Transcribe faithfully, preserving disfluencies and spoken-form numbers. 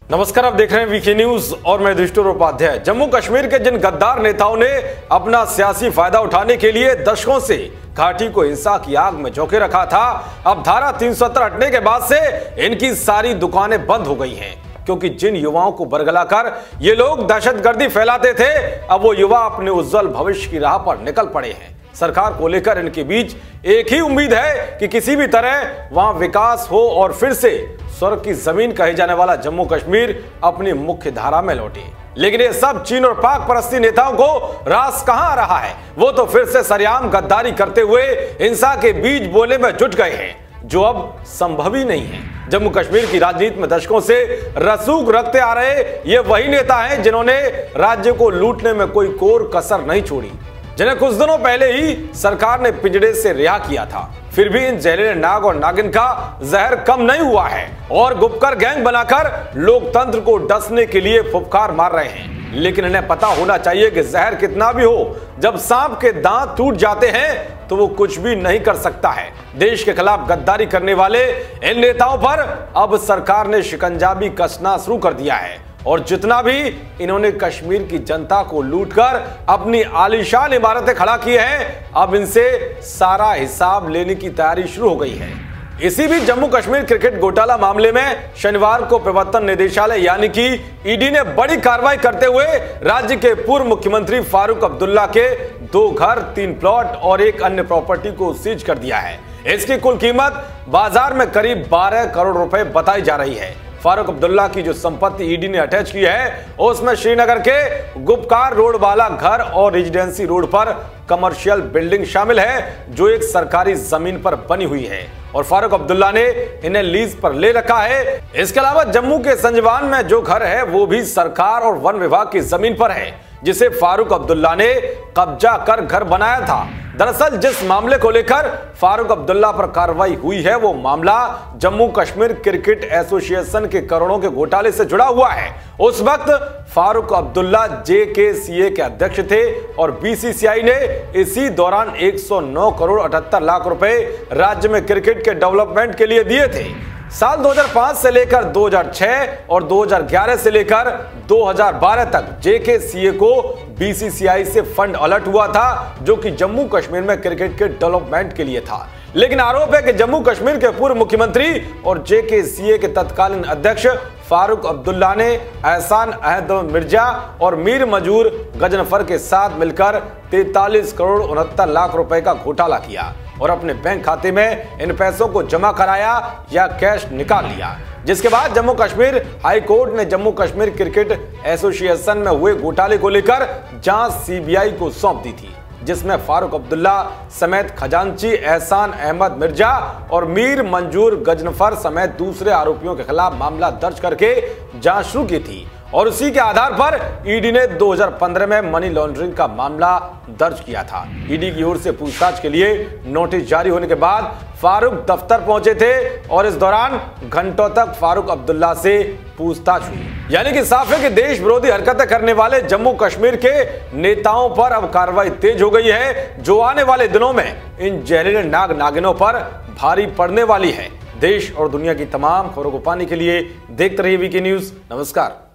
नमस्कार, आप देख रहे हैं वीके न्यूज और मैं युधिष्ठिर उपाध्याय। जम्मू कश्मीर के जिन गद्दार नेताओं ने अपना सियासी फायदा उठाने के लिए दशकों से घाटी को हिंसा की आग में झोंके रखा था, अब धारा तीन सौ सत्तर हटने के बाद से इनकी सारी दुकानें बंद हो गई हैं। क्योंकि जिन युवाओं को बरगलाकर ये लोग दहशतगर्दी फैलाते थे, अब वो युवा अपने उज्जवल भविष्य की राह पर निकल पड़े हैं। सरकार को लेकर इनके बीच एक ही उम्मीद है कि किसी भी तरह वहां विकास हो और फिर से स्वर्ग की जमीन कहे जाने वाला जम्मू कश्मीर अपनी मुख्य धारा में लौटे। लेकिन ये सब चीन और पाक परस्ती नेताओं को रास कहां आ रहा है, वो तो फिर से सरेआम गद्दारी करते हुए हिंसा के बीज बोले में जुट गए हैं, जो अब संभव ही नहीं है। जम्मू कश्मीर की राजनीति में दशकों से रसूख रखते आ रहे ये वही नेता हैं जिन्होंने राज्य को लूटने में कोई कोर कसर नहीं छोड़ी, जिन्हें कुछ दिनों पहले ही सरकार ने पिंजड़े से रिहा किया था। फिर भी इन जहरीले नाग और नागिन का जहर कम नहीं हुआ है और गुपकर गैंग बनाकर लोकतंत्र को डसने के लिए फुफकार मार रहे हैं। लेकिन इन्हें पता होना चाहिए कि जहर कितना भी हो, जब सांप के दांत टूट जाते हैं तो वो कुछ भी नहीं कर सकता है। देश के खिलाफ गद्दारी करने वाले इन नेताओं पर अब सरकार ने शिकंजा भी कसना शुरू कर दिया है और जितना भी इन्होंने कश्मीर की जनता को लूटकर अपनी आलीशान इमारतें खड़ा की हैं, अब इनसे सारा हिसाब लेने की तैयारी शुरू हो गई है। इसी बीच जम्मू कश्मीर क्रिकेट घोटाला मामले में शनिवार को प्रवर्तन निदेशालय यानी कि ईडी ने बड़ी कार्रवाई करते हुए राज्य के पूर्व मुख्यमंत्री फारूक अब्दुल्ला के दो घर, तीन प्लॉट और एक अन्य प्रॉपर्टी को सीज कर दिया है। इसकी कुल कीमत बाजार में करीब बारह करोड़ रुपए बताई जा रही है। फारूक अब्दुल्ला की जो संपत्ति ईडी ने अटैच की है उसमें श्रीनगर के गुपकार रोड वाला घर और रेजिडेंसी रोड पर कमर्शियल बिल्डिंग शामिल है, जो एक सरकारी जमीन पर बनी हुई है और फारूक अब्दुल्ला ने इन्हें लीज पर ले रखा है। इसके अलावा जम्मू के संजवान में जो घर है वो भी सरकार और वन विभाग की जमीन पर है, जिसे फारूक अब्दुल्ला ने कब्जा कर घर बनाया था। दरअसल जिस मामले को लेकर फारूक अब्दुल्ला पर कार्रवाई हुई है वो मामला जम्मू कश्मीर क्रिकेट एसोसिएशन के करोड़ों के घोटाले से जुड़ा हुआ है। उस वक्त फारूक अब्दुल्ला जे के सी ए के अध्यक्ष थे और बी सी सी आई ने इसी दौरान एक सौ नौ करोड़ अठहत्तर लाख रुपए राज्य में क्रिकेट के डेवलपमेंट के लिए दिए थे। साल दो हज़ार पाँच से लेकर दो हज़ार छह और दो हज़ार ग्यारह से लेकर दो हज़ार बारह तक जे के सी ए को बी सी सी आई से फंड अलर्ट हुआ था, जो कि जम्मू कश्मीर में क्रिकेट के डेवलपमेंट के लिए था। लेकिन आरोप है कि जम्मू कश्मीर के पूर्व मुख्यमंत्री और जे के सी ए के तत्कालीन अध्यक्ष फारूक अब्दुल्ला ने एहसान अहद मिर्जा और मीर मजूर गजनफर के साथ मिलकर तैंतालीस करोड़ उनहत्तर लाख रुपए का घोटाला किया और अपने बैंक खाते में इन पैसों को जमा कराया या कैश निकाल लिया। जिसके बाद जम्मू कश्मीर हाई कोर्ट ने जम्मू कश्मीर क्रिकेट एसोसिएशन में हुए घोटाले को लेकर जांच सी बी आई को सौंप दी थी, जिसमें फारूक अब्दुल्ला समेत खजांची एहसान अहमद मिर्जा और मीर मंजूर गजनफर समेत दूसरे आरोपियों के खिलाफ मामला दर्ज करके जांच शुरू की थी। और उसी के आधार पर ईडी ने दो हज़ार पंद्रह में मनी लॉन्ड्रिंग का मामला दर्ज किया था। ईडी की ओर से पूछताछ के लिए नोटिस जारी होने के बाद फारूक दफ्तर पहुंचे थे और इस दौरान घंटों तक फारूक अब्दुल्ला से पूछताछ हुई। यानी कि साफ है कि देश विरोधी हरकतें करने वाले जम्मू कश्मीर के नेताओं पर अब कार्रवाई तेज हो गई है, जो आने वाले दिनों में इन जहरीले नाग नागिनों पर भारी पड़ने वाली है। देश और दुनिया की तमाम खबरों को पाने के लिए देखते रहिए वीके न्यूज। नमस्कार।